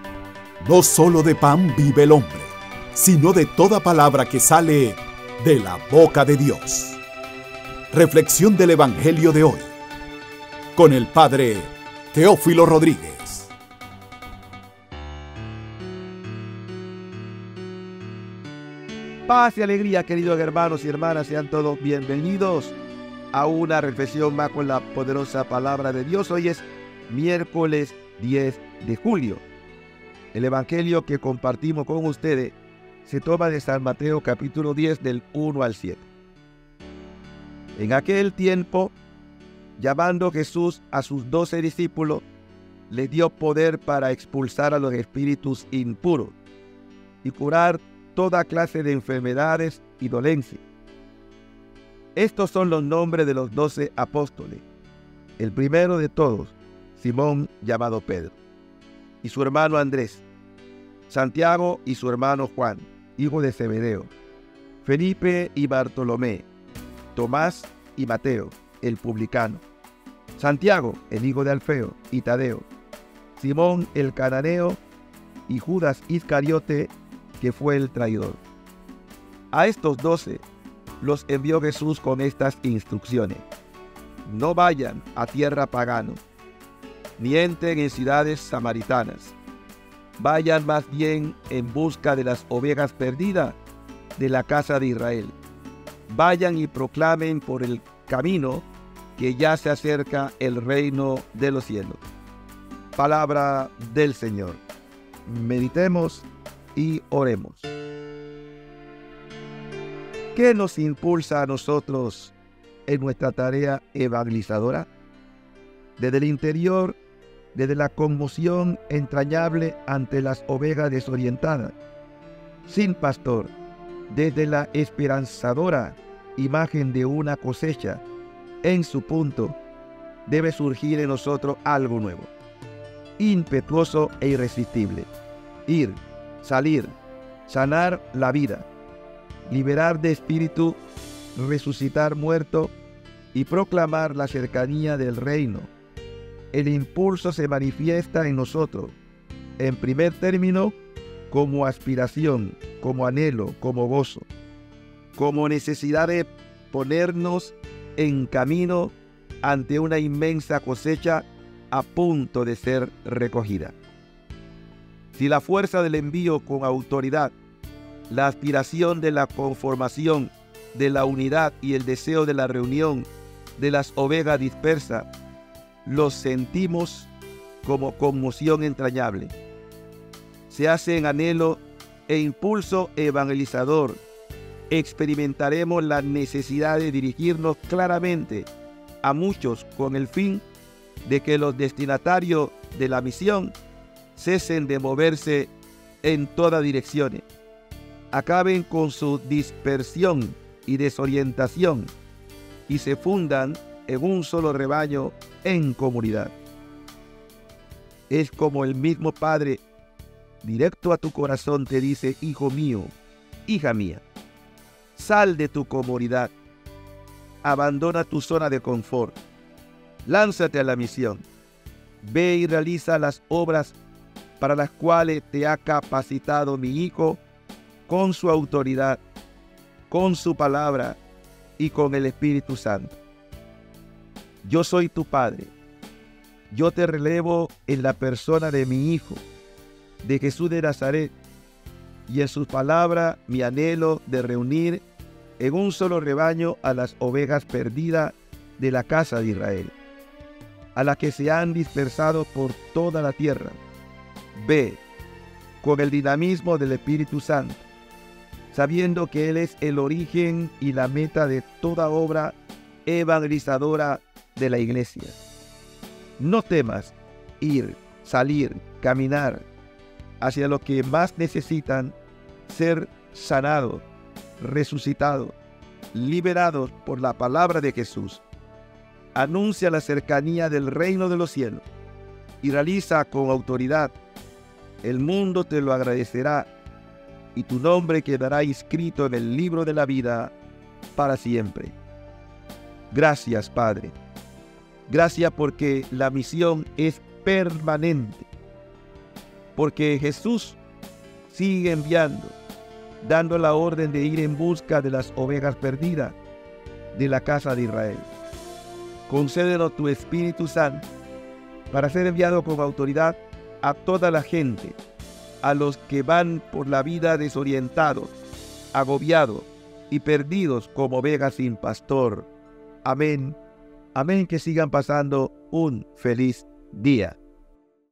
No solo de pan vive el hombre, sino de toda palabra que sale de la boca de Dios. Reflexión del Evangelio de hoy, con el Padre Teófilo Rodríguez. Paz y alegría, queridos hermanos y hermanas, sean todos bienvenidos a una reflexión más con la poderosa palabra de Dios. Hoy es miércoles 10 de julio. El evangelio que compartimos con ustedes se toma de San Mateo capítulo 10 del 1 al 7. En aquel tiempo, llamando Jesús a sus 12 discípulos, les dio poder para expulsar a los espíritus impuros y curar toda clase de enfermedades y dolencias. Estos son los nombres de los 12 apóstoles. El primero de todos, Simón, llamado Pedro, y su hermano Andrés, Santiago y su hermano Juan, hijo de Zebedeo, Felipe y Bartolomé, Tomás y Mateo, el publicano, Santiago, el hijo de Alfeo, y Tadeo, Simón el cananeo, y Judas Iscariote, que fue el traidor. A estos 12 los envió Jesús con estas instrucciones: no vayan a tierra pagana, ni entren en ciudades samaritanas. Vayan más bien en busca de las ovejas perdidas de la casa de Israel. Vayan y proclamen por el camino que ya se acerca el reino de los cielos. Palabra del Señor. Meditemos y oremos. ¿Qué nos impulsa a nosotros en nuestra tarea evangelizadora? Desde el interior, desde la conmoción entrañable ante las ovejas desorientadas, sin pastor, desde la esperanzadora imagen de una cosecha en su punto, debe surgir en nosotros algo nuevo, impetuoso e irresistible. Ir, salir, sanar la vida, liberar de espíritu, resucitar muerto y proclamar la cercanía del reino. El impulso se manifiesta en nosotros, en primer término, como aspiración, como anhelo, como gozo, como necesidad de ponernos en camino ante una inmensa cosecha a punto de ser recogida. Si la fuerza del envío con autoridad, la aspiración de la conformación, de la unidad y el deseo de la reunión de las ovejas dispersas, los sentimos como conmoción entrañable, se hace en anhelo e impulso evangelizador, experimentaremos la necesidad de dirigirnos claramente a muchos con el fin de que los destinatarios de la misión cesen de moverse en todas direcciones, acaben con su dispersión y desorientación y se fundan en un solo rebaño en comunidad. Es como el mismo Padre directo a tu corazón te dice: hijo mío, hija mía, sal de tu comodidad, abandona tu zona de confort, lánzate a la misión, ve y realiza las obras para las cuales te ha capacitado mi Hijo con su autoridad, con su palabra y con el Espíritu Santo. Yo soy tu Padre. Yo te relevo en la persona de mi Hijo, de Jesús de Nazaret, y en sus palabras mi anhelo de reunir en un solo rebaño a las ovejas perdidas de la casa de Israel, a las que se han dispersado por toda la tierra. Ve, con el dinamismo del Espíritu Santo, sabiendo que Él es el origen y la meta de toda obra evangelizadora de la iglesia. No temas ir, salir, caminar hacia los que más necesitan ser sanados, resucitados, liberados por la palabra de Jesús. Anuncia la cercanía del reino de los cielos y realiza con autoridad. El mundo te lo agradecerá y tu nombre quedará inscrito en el libro de la vida para siempre. Gracias, Padre. Gracias porque la misión es permanente. porque Jesús sigue enviando, dando la orden de ir en busca de las ovejas perdidas de la casa de Israel. Concédenos tu Espíritu Santo para ser enviado con autoridad a toda la gente, a los que van por la vida desorientados, agobiados y perdidos como ovejas sin pastor. Amén. Amén, que sigan pasando un feliz día.